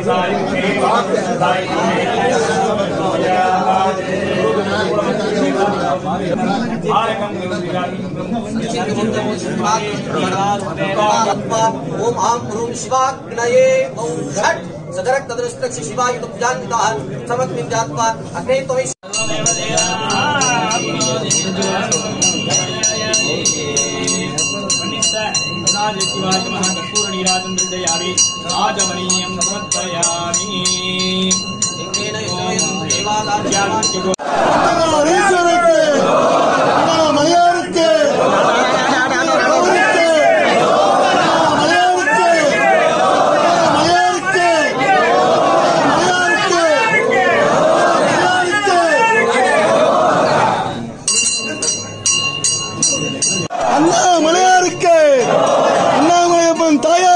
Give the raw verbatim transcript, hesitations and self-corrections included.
ओम आम ह्रूम शिवाग्नये ओम षट् सदरक तदृष्टक्ष शिवाय तुम जानता है समक में जात्वा अग्नि तो शिवाय महाकर्पूर नीराजन दर्शयामि आजमनीयं समर्पयामि इन्नेन योयं देवादार्यागो அண்ணா மலையாருக்கு அண்ணாமலையப்பன் தாயார்